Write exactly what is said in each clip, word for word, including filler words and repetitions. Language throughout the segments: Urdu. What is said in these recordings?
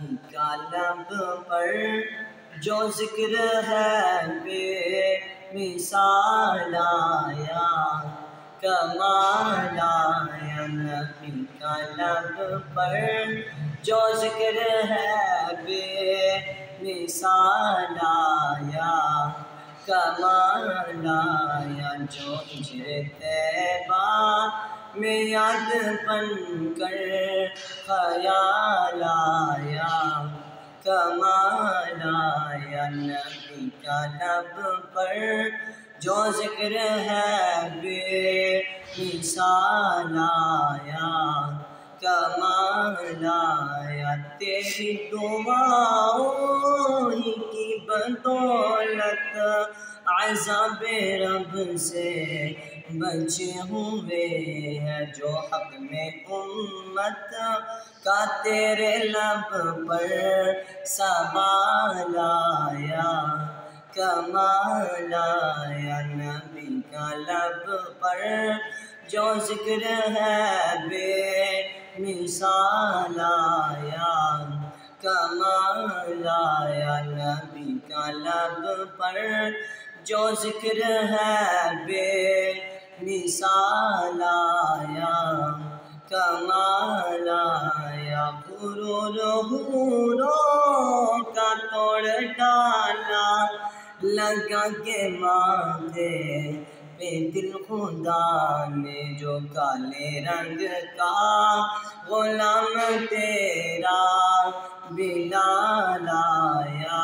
نبی کا لب پر جو ذکر ہے بے مثال آیا کمال آیا نبی کا لب پر جو ذکر ہے بے مثال آیا کمال آیا جو ہجر طیبہ میں یاد بن کر خیال آیا کمال آیا نبی کا لب پر جو ذکر ہے بے مثال آیا کمال آیا تیری دعاؤں ہی کی بدولت عذاب رب سے بچے ہوئے ہیں جو حق میں امت کا تیرے لب پر سوال آیا کمال آیا نبی کا لب پر جو ذکر ہے بے مثال آیا کمال آیا نبی کا لب پر جو ذکر ہے بے مثال آیا کمال آیا غرور حوروں کا توڑ ڈالا لگا کے ماتھے پہ دل خدا نے جو کالے رنگ کا غلام تیرا بلال آیا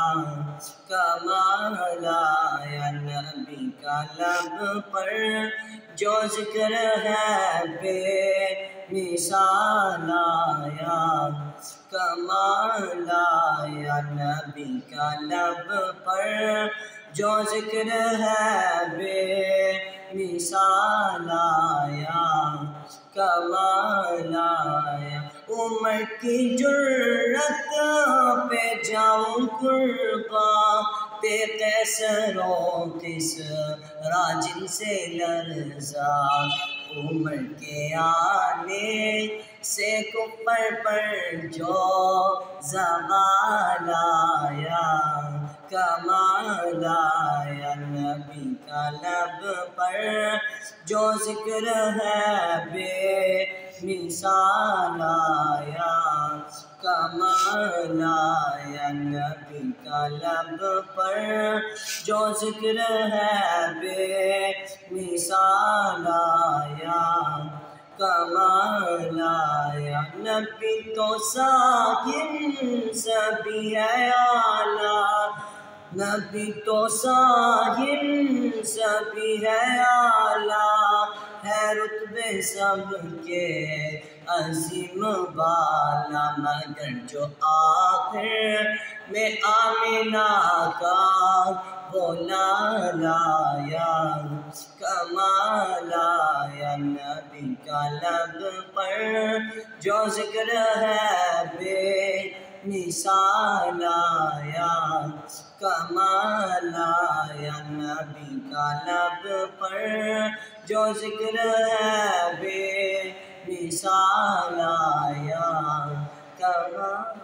کمال آیا نبی کا لب پر جو ذکر ہے بے مثال آیا کمال آیا نبی کا لب پر جو ذکر ہے بے مثال آیا کمال آیا عمر کی جرت پہ جاؤں قرباں تے قیصر و کسریٰ جن سے لرزا عمر کے آنے سے کفر پر جو زوال آیا کمال آیا نبی کا لب پر جو ذکر ہے بے مثال آیا کمال آیا نبی کا لب پر جو ذکر ہے بے مثال آیا کمال آیا نبی تو ساکن سبھی ہے اعلیٰ نبی تو ساکن سبھی ہے اعلیٰ ہے رتبے سب کے عظیم بالا مگر جو آخر میں آمنہ کا وہ لال آیا کمال آیا نبی کا لب پر جو ذکر ہے بے مثال آیا کمال آیا نبی کا لب پر جو ذکر ہے بے مثال آیا کمال